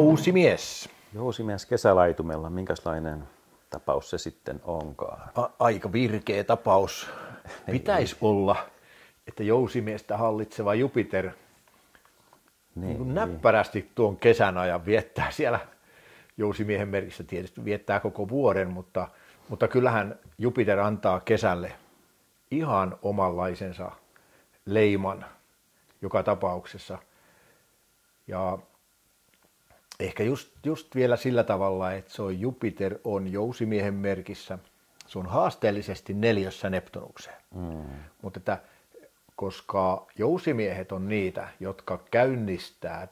Jousimies. Jousimies kesälaitumella, minkälainen tapaus se sitten onkaan? Aika virkeä tapaus. Pitäisi olla, että jousimiestä hallitseva Jupiter niin näppärästi tuon kesän ajan viettää siellä jousimiehen merkissä. Tietysti viettää koko vuoden, mutta kyllähän Jupiter antaa kesälle ihan omanlaisensa leiman joka tapauksessa. Ja ehkä just vielä sillä tavalla, että se on Jupiter on jousimiehen merkissä. Se on haasteellisesti 4. Neptunukseen. Mutta että koska jousimiehet on niitä, jotka käynnistää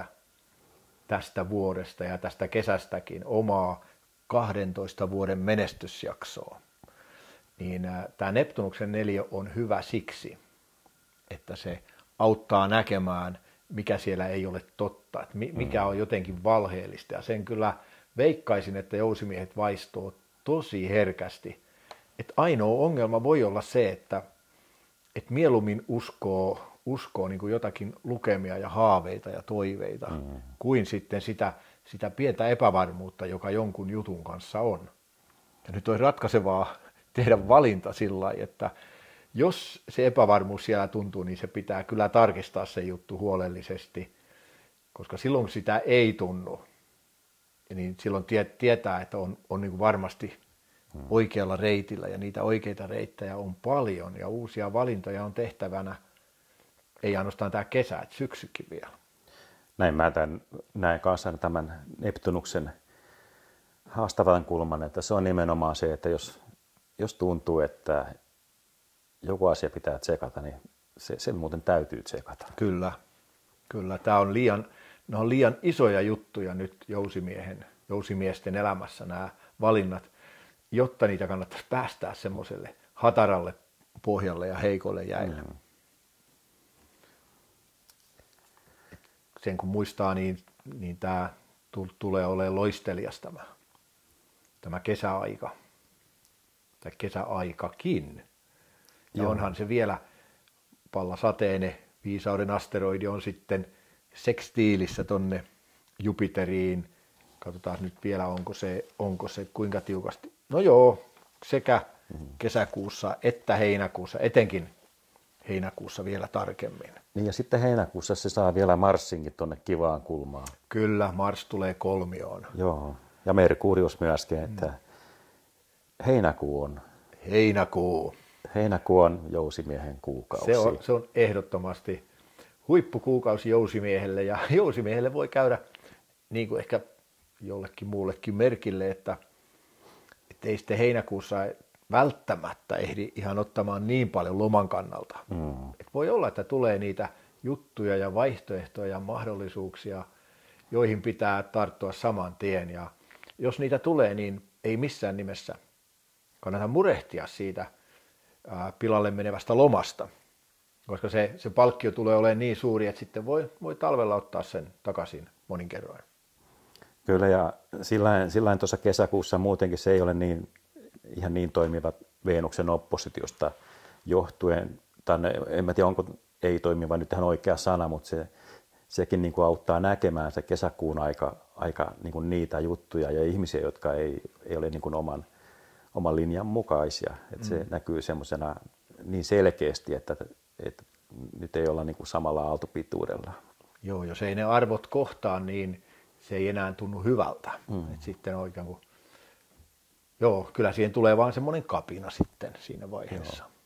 tästä vuodesta ja tästä kesästäkin omaa 12 vuoden menestysjaksoa, niin tämä Neptunuksen 4 on hyvä siksi, että se auttaa näkemään, mikä siellä ei ole totta, että mikä on jotenkin valheellista. Ja sen kyllä veikkaisin, että jousimiehet vaistoo tosi herkästi. Että ainoa ongelma voi olla se, että mieluummin uskoo niin kuin jotakin lukemia ja haaveita ja toiveita, kuin sitten sitä pientä epävarmuutta, joka jonkun jutun kanssa on. Ja nyt olisi ratkaisevaa tehdä valinta sillä lailla, että jos se epävarmuus siellä tuntuu, niin se pitää kyllä tarkistaa se juttu huolellisesti, koska silloin kun sitä ei tunnu, niin silloin tietää, että on niin kuin varmasti oikealla reitillä ja niitä oikeita reittejä on paljon ja uusia valintoja on tehtävänä, ei ainoastaan tämä kesä, että syksykin vielä. Näin mä näen kanssa tämän Neptunuksen haastavan kulman, että se on nimenomaan se, että jos tuntuu, että joku asia pitää tsekata, niin se muuten täytyy tsekata. Kyllä. Tämä on liian isoja juttuja nyt jousimiesten elämässä nämä valinnat, jotta niitä kannattaisi päästää semmoiselle hataralle pohjalle ja heikolle jäille. Sen kun muistaa, niin tämä tulee olemaan loistelias tämä kesäaika. Tai kesäaikakin. Ja onhan se vielä Pallas Athene, viisauden asteroidi, on sitten sekstiilissä tonne Jupiteriin. Katsotaan nyt vielä, onko se kuinka tiukasti. No joo, sekä kesäkuussa että heinäkuussa, etenkin heinäkuussa vielä tarkemmin. Niin ja sitten heinäkuussa se saa vielä Marsinkin tuonne kivaan kulmaan. Kyllä, Mars tulee kolmioon. Joo, ja Merkurius myöskin, että heinäkuu on. Heinäkuu on jousimiehen kuukausi. Se on ehdottomasti huippukuukausi jousimiehelle, ja jousimiehelle voi käydä niin kuin ehkä jollekin muullekin merkille, että ei sitten heinäkuussa välttämättä ehdi ihan ottamaan niin paljon loman kannalta. Et voi olla, että tulee niitä juttuja ja vaihtoehtoja ja mahdollisuuksia, joihin pitää tarttua saman tien. Ja jos niitä tulee, niin ei missään nimessä kannata murehtia siitä pilalle menevästä lomasta, koska se palkkio tulee olemaan niin suuri, että sitten voi talvella ottaa sen takaisin monin kerroin. Kyllä, ja sillain tuossa kesäkuussa muutenkin se ei ole ihan niin toimiva Venuksen oppositiosta johtuen, tai en mä tiedä onko ei toimiva nyt ihan oikea sana, mutta sekin niin kuin auttaa näkemään se kesäkuun aika niin kuin niitä juttuja ja ihmisiä, jotka ei ole niin kuin oman linjan mukaisia. Että se näkyy semmoisena niin selkeästi, että nyt ei olla niin kuin samalla aaltopituudella. Joo, jos ei ne arvot kohtaa, niin se ei enää tunnu hyvältä. Et sitten oikein kuin joo, kyllä siihen tulee vaan semmoinen kapina sitten siinä vaiheessa. Joo.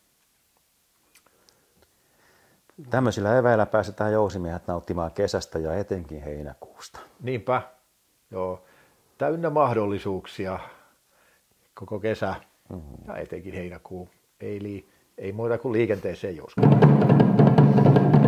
Tämmöisillä eväillä pääsetään jousimiehet nauttimaan kesästä ja etenkin heinäkuusta. Niinpä, joo. Täynnä mahdollisuuksia koko kesä ja etenkin heinäkuu. Ei muuta kuin liikenteeseen joskus.